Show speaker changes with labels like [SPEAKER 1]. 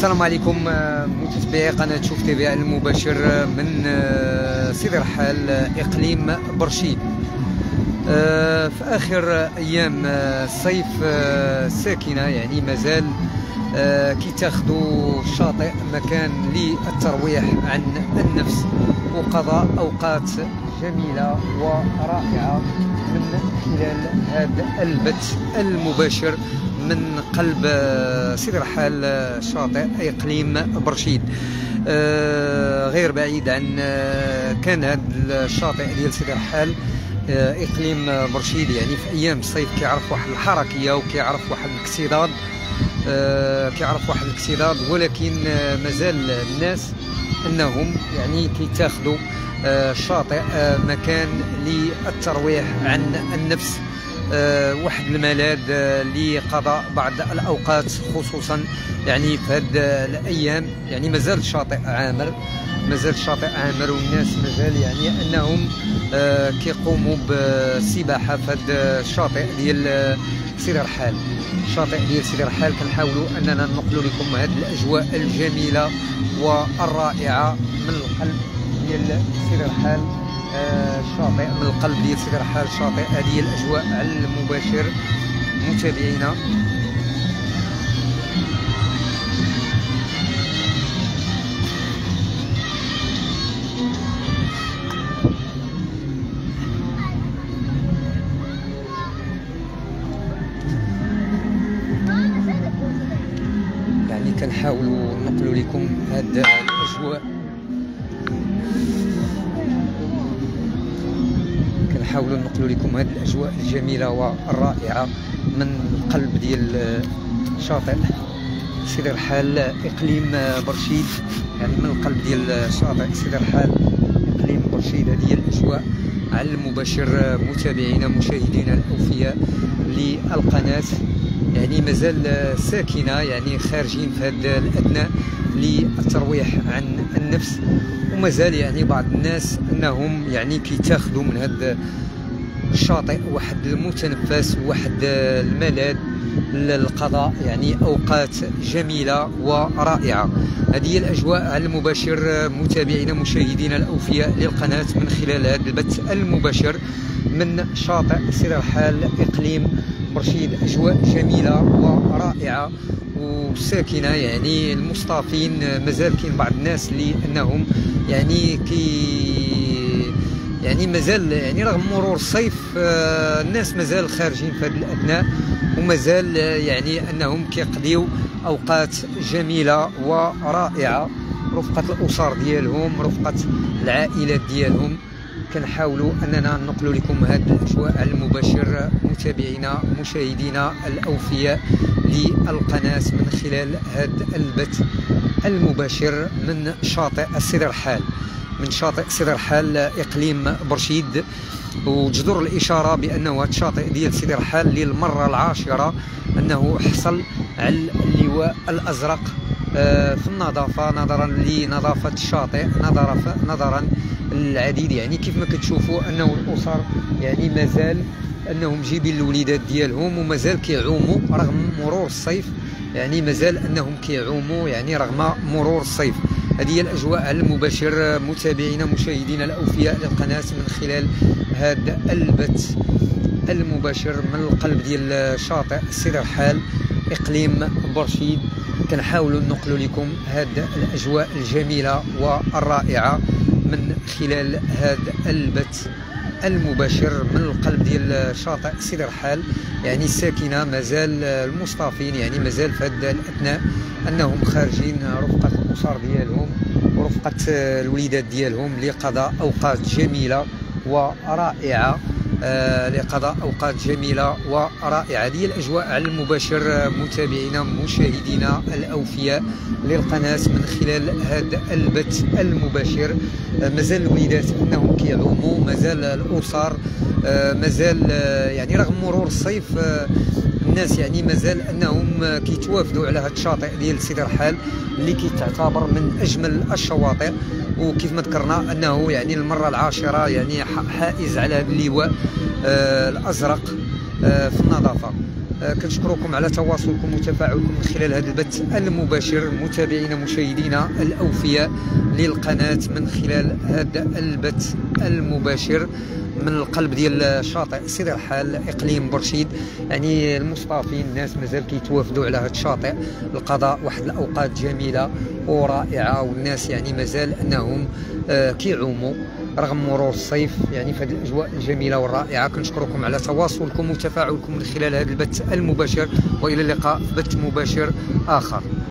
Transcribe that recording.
[SPEAKER 1] السلام عليكم متابعي قناة شوف تيفي المباشر من سيدي رحال إقليم برشيد. في آخر أيام الصيف الساكنة يعني مازال كي تاخذوا الشاطئ مكان للترويح عن النفس وقضاء أوقات جميلة ورائعة من خلال هذا البث المباشر من قلب سيدي رحال شاطئ إقليم برشيد. غير بعيد عن كان هذا الشاطئ ديال سيدي رحال إقليم برشيد يعني في أيام الصيف كيعرف واحد الحركية وكيعرف واحد الاكتظاظ ولكن مازال الناس أنهم يعني كيتاخذوا الشاطئ مكان للترويح عن النفس، واحد الملاذ لقضاء بعض الأوقات خصوصا يعني في هذه الأيام. يعني مازال الشاطئ عامر والناس مازال يعني أنهم كيقوموا بالسباحة في هذا الشاطئ ديال سيدي رحال. الشاطئ ديال سيدي رحال كنحاولوا أننا ننقلوا لكم هذه الأجواء الجميلة والرائعة من القلب ديال سيدي رحال. الشاطئ من القلب ديال سيدي رحال شاطئ. هذه الأجواء على المباشر متابعينا. يعني كنحاولوا ننقلوا لكم هذه الأجواء، كنحاولوا ننقلوا لكم هذه الأجواء الجميلة والرائعة من القلب ديال شاطئ سيدي رحال إقليم برشيد. يعني من القلب ديال شاطئ سيدي رحال إقليم برشيد. هذه الأجواء على المباشر متابعينا مشاهدينا الأوفياء للقناة. يعني مازال ساكنة يعني خارجين في هذا الأثناء للترويح عن النفس، ومازال يعني بعض الناس أنهم يعني كيتاخذوا من هذا الشاطئ واحد المتنفس واحد الملاذ للقضاء يعني أوقات جميلة ورائعة. هذه الأجواء على المباشر متابعينا مشاهدينا الأوفياء للقناة من خلال هذا البث المباشر من شاطئ سيدي رحال إقليم برشيد. أجواء جميلة ورائعة وساكنة يعني المصطافين. مازال كاين بعض الناس اللي أنهم يعني يعني مازال يعني رغم مرور الصيف الناس مازال خارجين في هذه الأثناء ومازال يعني أنهم كيقضيو أوقات جميلة ورائعة رفقة الأسر ديالهم رفقة العائلات ديالهم. كنحاولوا أننا ننقلوا لكم هذه الأجواء على المباشر متابعينا مشاهدينا الأوفياء للقناة من خلال هذا البث المباشر من شاطئ سيدي رحال من شاطئ سيدي رحال إقليم برشيد. وجدر الإشارة بأنه هذا الشاطئ ديال سيدي رحال للمرة العاشرة أنه حصل على اللواء الأزرق في النظافة نظرا لنظافة الشاطئ نظرا للعديد. يعني كيف ما كتشوفوا أنه الأسر يعني مازال أنهم جايبين الوليدات ديالهم ومازال كيعوموا رغم مرور الصيف. يعني مازال أنهم كيعوموا يعني رغم مرور الصيف. هذه الأجواء على المباشر متابعينا مشاهدينا الأوفياء للقناة من خلال هذا البث المباشر من القلب ديال شاطئ سيدي رحال إقليم برشيد. كنحاولوا ننقلوا لكم هذه الأجواء الجميلة والرائعة من خلال هذا البث المباشر من القلب ديال شاطئ سيدي رحال. يعني الساكنة مازال المصطافين يعني مازال في هذا الأثناء أنهم خارجين رفقة الأسر ديالهم ورفقة الوليدات ديالهم لقضاء أوقات جميلة ورائعة هذه الأجواء على المباشر متابعينا مشاهدينا الأوفياء للقناة من خلال هذا البث المباشر. مازال الوليدات أنهم كيعوموا مازال الأسر مازال يعني رغم مرور الصيف الناس يعني مازال انهم كيتوافدوا على هذا الشاطئ ديال سيدي رحال اللي كيتعتبر من اجمل الشواطئ. وكيف ما ذكرنا انه يعني المره العاشره يعني حائز على هذا اللواء الازرق في النظافه. كنشكركم على تواصلكم وتفاعلكم من خلال هذا البث المباشر، متابعينا مشاهدينا الاوفياء للقناه من خلال هذا البث المباشر من القلب ديال شاطئ سيدي رحال اقليم برشيد. يعني المصطافين الناس مازال كيتوافدوا على هذا الشاطئ لقضاء واحد الاوقات جميله ورائعه، والناس يعني مازال انهم كيعوموا رغم مرور الصيف يعني في هذه الاجواء الجميله والرائعه. كنشكركم على تواصلكم وتفاعلكم من خلال هذا البث المباشر، والى اللقاء في بث مباشر اخر.